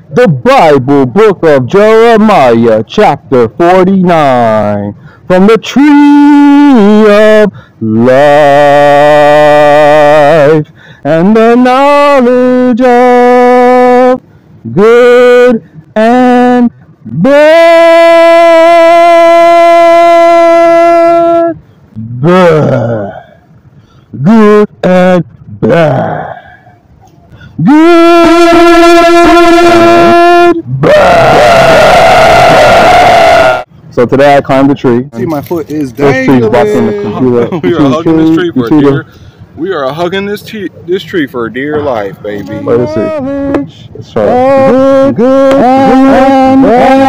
The Bible, book of Jeremiah, chapter 49. From the tree of life and the knowledge of good and bad. Good and bad. Good, bad. So today I climbed the tree. See, my foot is This tree's blocking the computer. We are hugging this tree for dear. We are hugging this tree for dear life, baby. Let us see. Let's try. Good and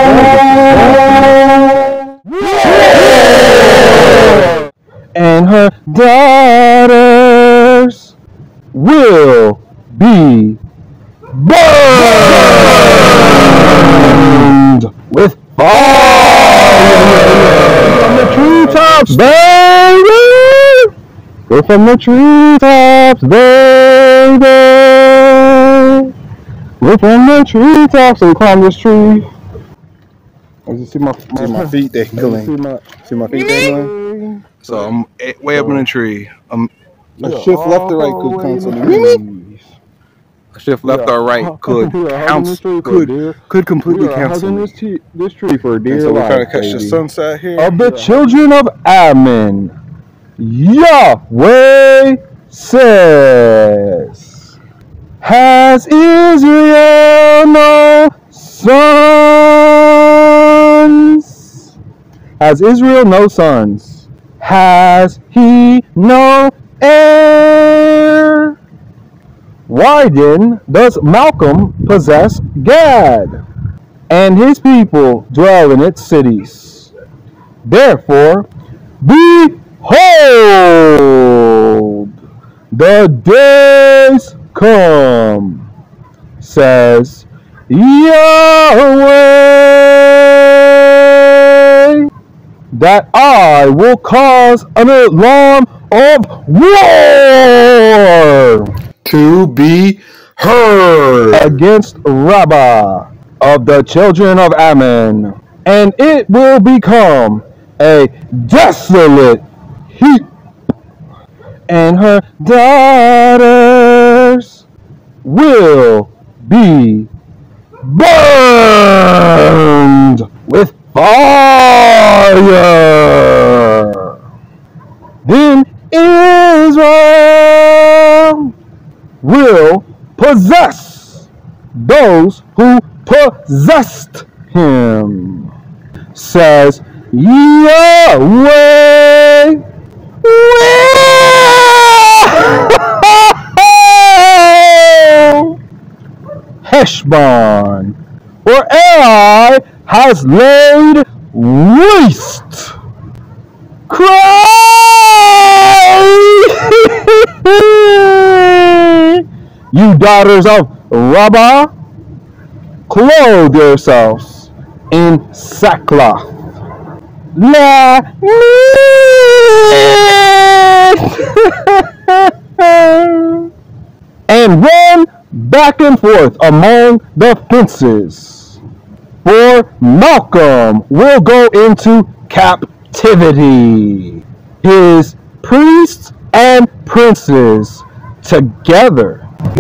bad. And her daughters will be burned with fire from the treetops, baby. Go from the treetops, baby. Go from the treetops and climb this tree. You see my feet dangling. See my feet dangling. So I'm way up in the tree. A shift left or right could cancel me. A shift left or right could completely cancel this tree for dear life. So we're trying to catch baby. The sunset here. Of the children of Ammon, Yahweh says, has Israel no sons? Has Israel no sons? Has he no heir? Why then does Malcolm possess Gad, and his people dwell in its cities? Therefore, behold, the days come, says Yahweh, that I will cause an alarm of war to be heard against Rabbah of the children of Ammon, and it will become a desolate heap, and her daughters will be burned with fire. Then Israel will possess those who possessed him, says Yahweh. Heshbon, for Ai has laid waste. Cry! You daughters of Rabbah, clothe yourselves in sackcloth. La and run back and forth among the fences, for Malcolm will go into captivity, his priests and princes together.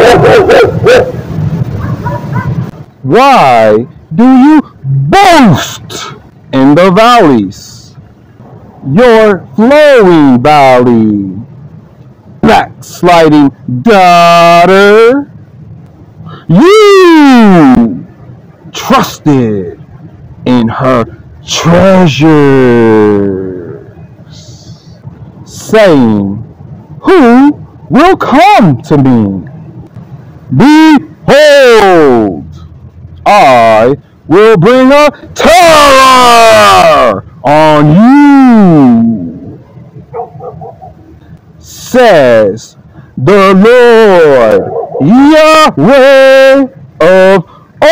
Why do you boast in the valleys, your flowing valley, backsliding daughter? You trusted in her treasures, saying, who will come to me? Behold, I will bring a terror on you, says the Lord Yahweh of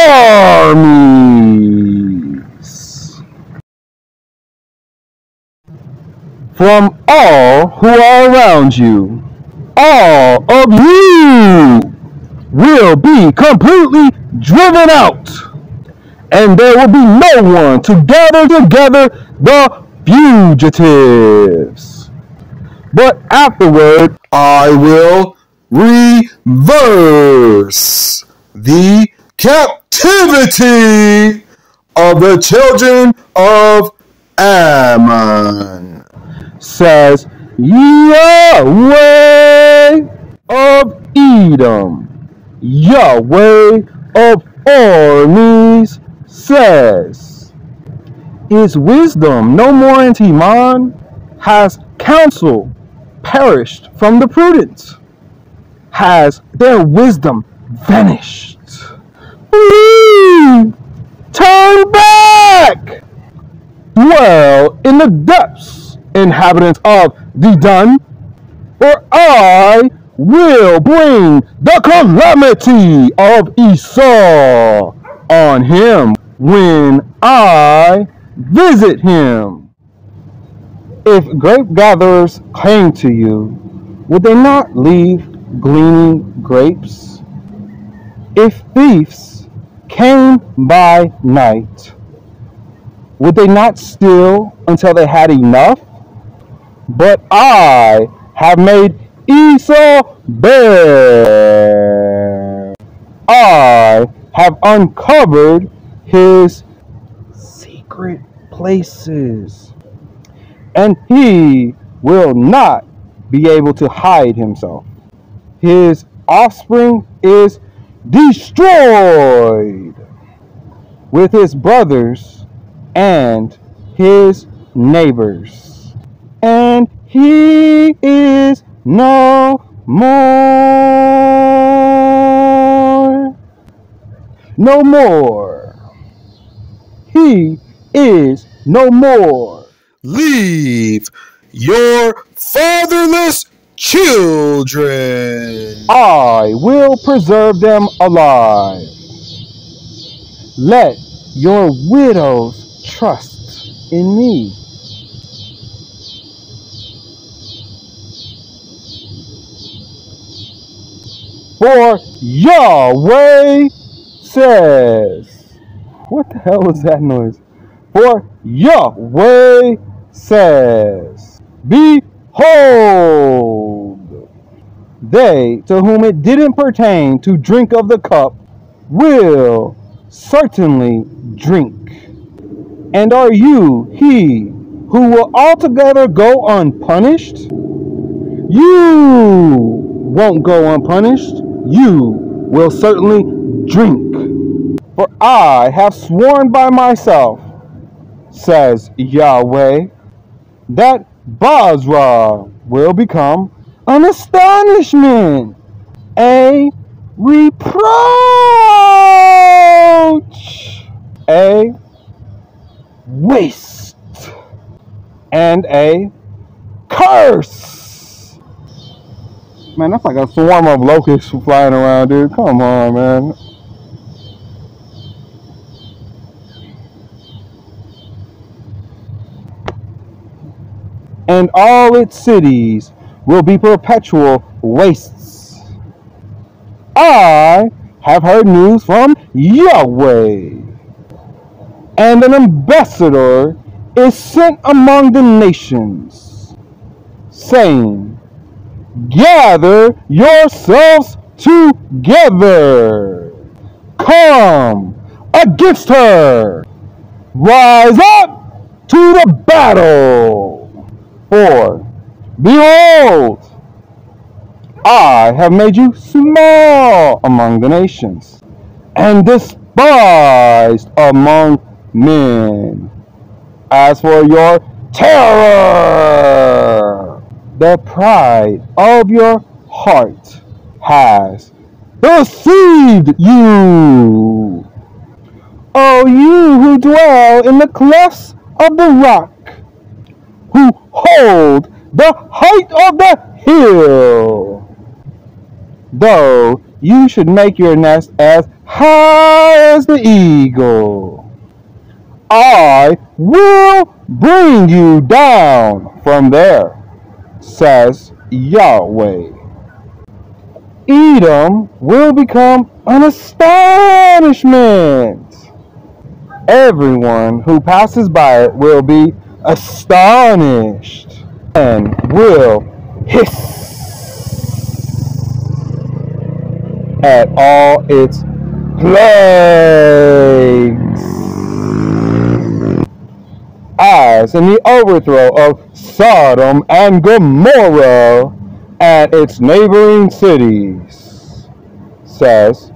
armies. From all who are around you, all of you will be completely driven out, and there will be no one to gather together the fugitives. But afterward, I will reverse the captivity of the children of Ammon, says Yahweh of Edom. Yahweh of armies says, is wisdom no more in Teman? Has counsel perished from the prudent? Has their wisdom vanished? Turn back! Dwell in the depths, inhabitants of Dedan, or I will bring the calamity of Esau on him when I visit him. If grape gatherers came to you, would they not leave gleaning grapes? If thieves came by night, would they not steal until they had enough? But I have made Esau bare. I have uncovered his secret places, and he will not be able to hide himself. His offspring is destroyed with his brothers and his neighbors, and he is no more. No more. He is no more. Leave your fatherless children. I will preserve them alive. Let your widows trust in me. For Yahweh says, what the hell was that noise? For Yahweh says, behold, they to whom it didn't pertain to drink of the cup will certainly drink. And are you he who will altogether go unpunished? You won't go unpunished. You will certainly drink. For I have sworn by myself, says Yahweh, that Basra will become an astonishment, a reproach, a waste, and a curse. Man, that's like a swarm of locusts flying around, dude. Come on, man. And all its cities will be perpetual wastes. I have heard news from Yahweh, and an ambassador is sent among the nations, saying, gather yourselves together. Come against her. Rise up to the battle. For, behold, I have made you small among the nations, and despised among men. As for your terror, the pride of your heart has deceived you. O you who dwell in the clefts of the rock, who hold the height of the hill, though you should make your nest as high as the eagle, I will bring you down from there, says Yahweh. Edom will become an astonishment. Everyone who passes by it will be astonished and will hiss at all its plagues, as in the overthrow of Sodom and Gomorrah and its neighboring cities, says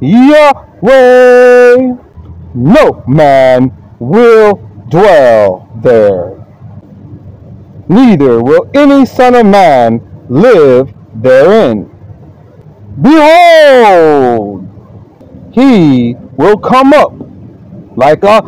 Yahweh. No man will dwell there, neither will any son of man live therein. Behold, he will come up like a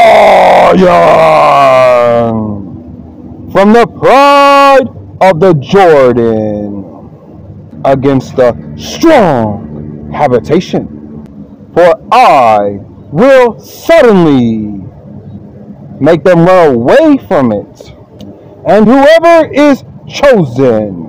lion from the pride of the Jordan against the strong habitation. For I will suddenly make them run away from it, and whoever is chosen,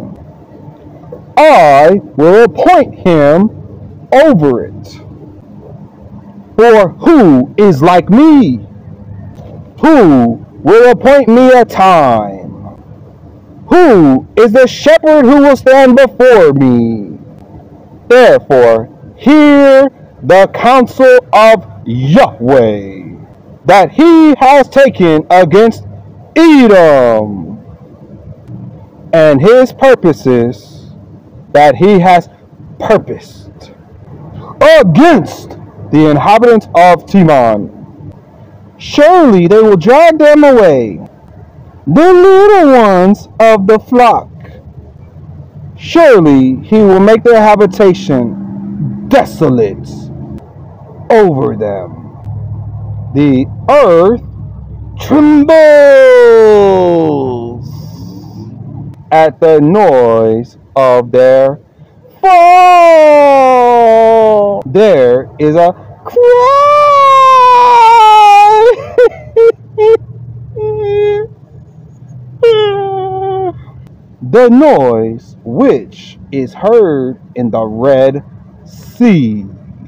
I will appoint him over it. For who is like me? Who will appoint me a time? Who is the shepherd who will stand before me? Therefore, hear the counsel of Yahweh that he has taken against Edom, and his purposes that he has purposed against the inhabitants of Teman. Surely they will drag them away, the little ones of the flock. Surely he will make their habitation desolate over them. The earth trembles at the noise of their fall. There is a cry. The noise which is heard in the Red Sea.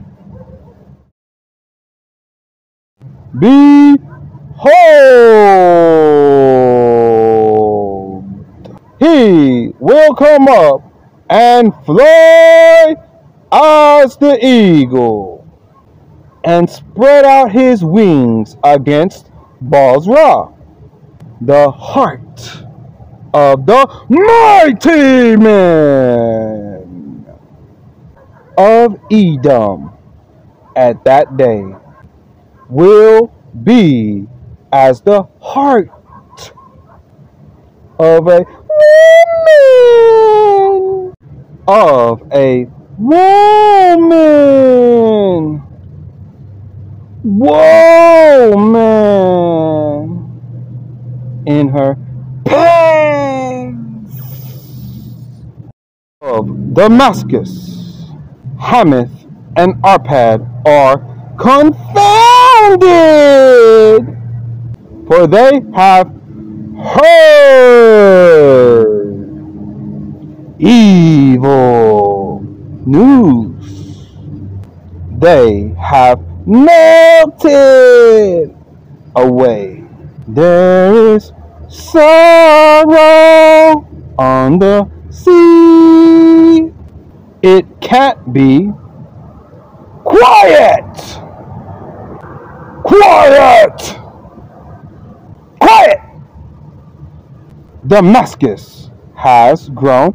Behold, he will come up and fly as the eagle, and spread out his wings against Bozrah, the heart of the mighty men of Edom at that day will be as the heart of a woman, woman in her pangs. Of Damascus, Hamath, and Arpad are confounded, for they have heard evil news. They have melted away. There is sorrow on the sea. It can't be quiet. Quiet. Quiet. Damascus has grown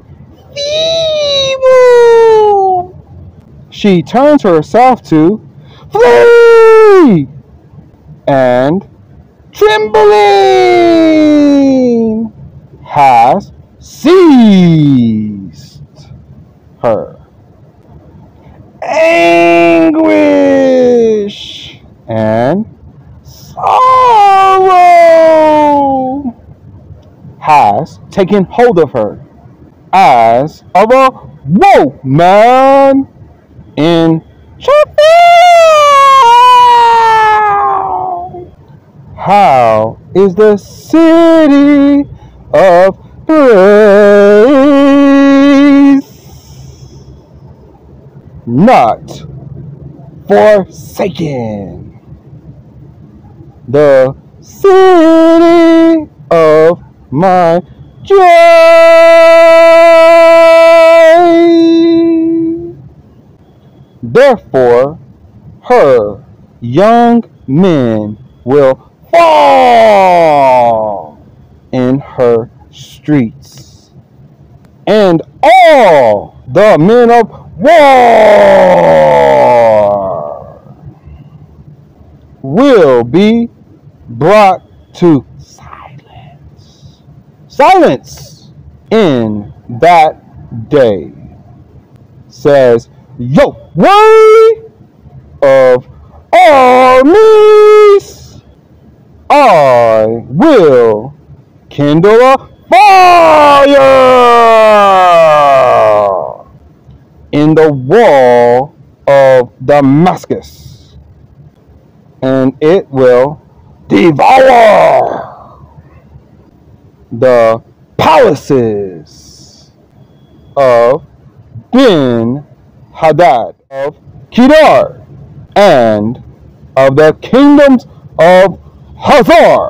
feeble. She turns herself to flee, and trembling has seized her. Anguish and sorrow has taken hold of her as of a woman in travail. How is the city of praise not forsaken. The city of my joy. Therefore, her young men will fall in her streets, and all the men of war will be brought to silence. Silence in that day, says Yahweh of armies. I will kindle a fire in the wall of Damascus, and it will devour the palaces of Ben-Hadad, of Kedar, and of the kingdoms of Hazor,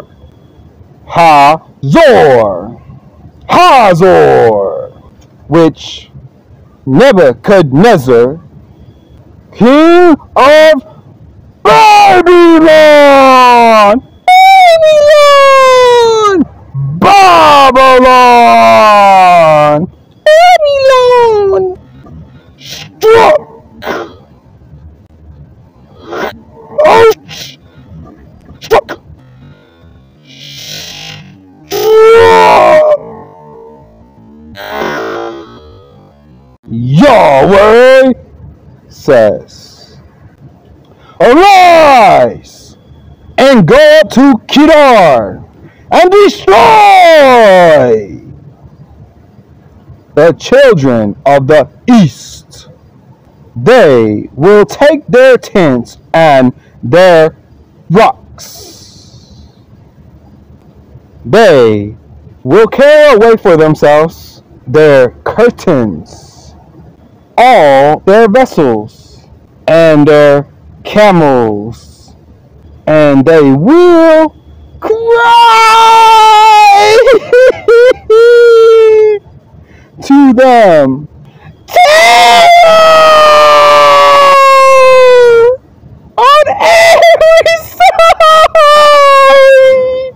which Nebuchadnezzar, king of Babylon, struck. Struck. Yahweh says, arise and go up to Kedar and destroy the children of the east. They will take their tents and their rocks. They will carry away for themselves their curtains, all their vessels, and their camels, and they will cry to them, terror on every side,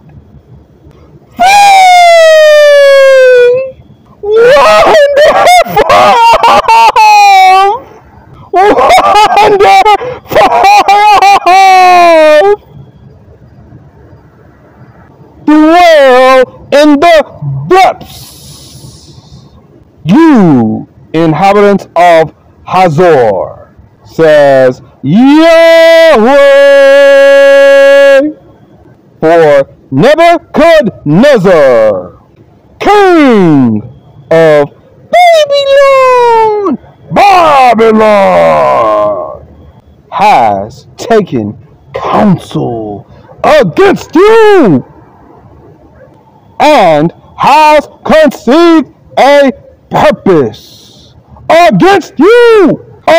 free, wonderful, dwell in the depths. You inhabitants of Hazor, says Yahweh, for Nebuchadnezzar, king of Babylon, has taken counsel against you and has conceived a purpose against you.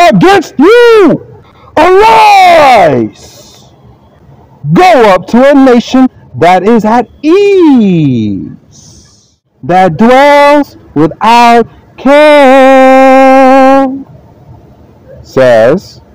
Arise, go up to a nation that is at ease, that dwells without care, says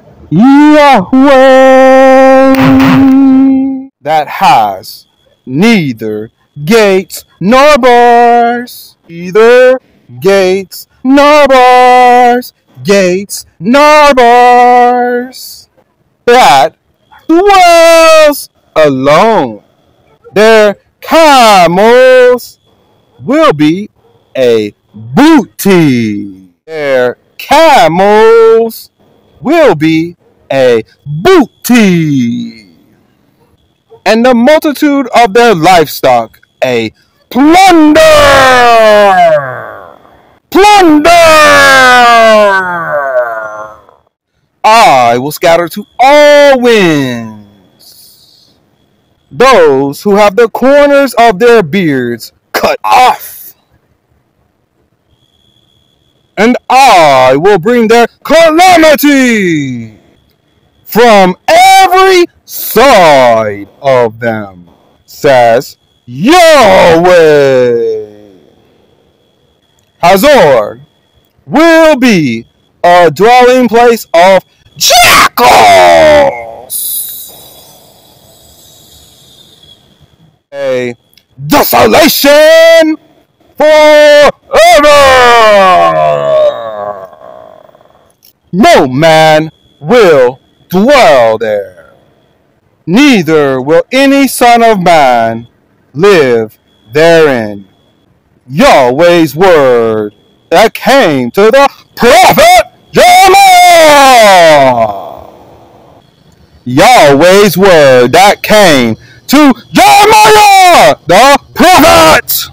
Yahweh, that has neither gates nor bars, either gates nor bars, gates nor bars, that dwells alone. Their camels will be a booty. Their camels will be a booty. And the multitude of their livestock a plunder. I will scatter to all winds those who have the corners of their beards cut off, and I will bring their calamity from every side of them, says Yahweh. Hazor will be a dwelling place of jackals, a desolation forever. No man will dwell there, neither will any son of man live therein. Yahweh's word that came to the prophet Jeremiah. Yahweh's word that came to Jeremiah the prophet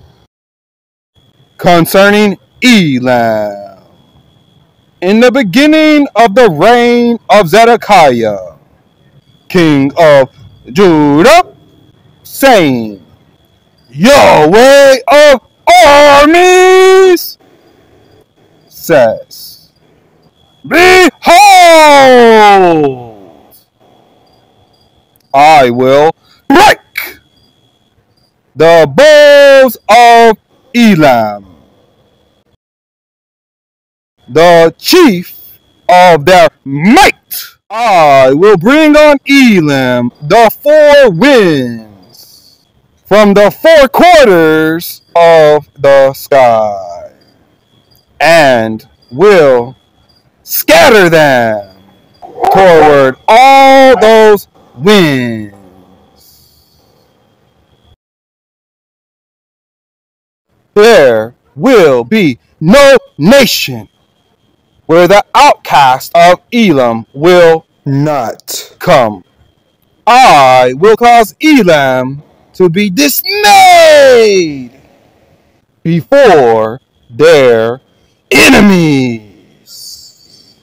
concerning Elam. In the beginning of the reign of Zedekiah, king of Judah, saying, Yahweh of armies says, Behold, I will break the bows of Elam, the chief of their might. I will bring on Elam the four winds from the four quarters of the sky, and will scatter them toward all those winds. There will be no nation where the outcast of Elam will not come. I will cause Elam to be dismayed before their enemies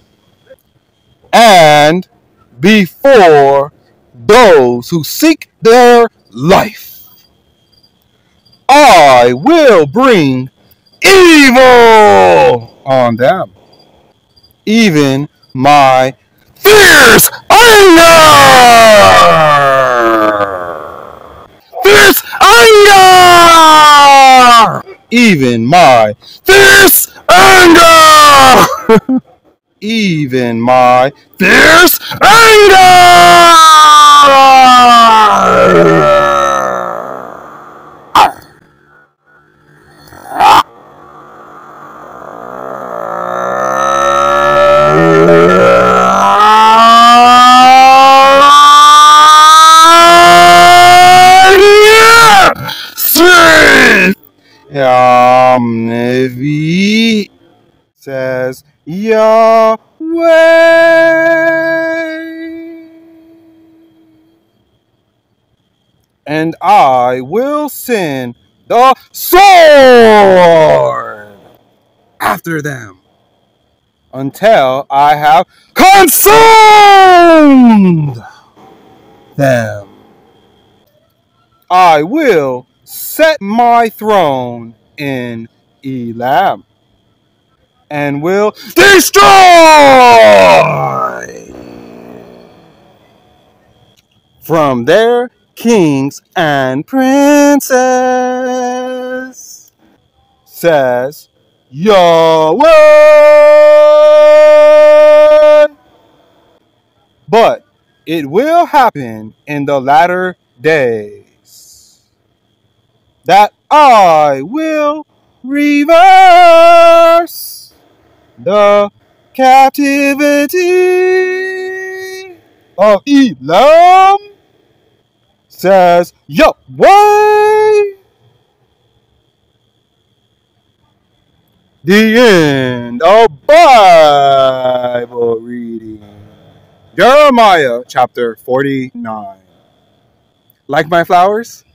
and before those who seek their life. I will bring evil on them, even my fierce anger. Fierce anger! Even my fierce anger! Even my fierce anger! Nevi, says Yahweh, and I will send the sword after them until I have consumed them. I will set my throne in Elam and will destroy from there kings and princes, says Yahweh. But it will happen in the latter days that I will reverse the captivity of Elam, says Yahweh. The end of Bible reading. Jeremiah chapter 49. Like my flowers?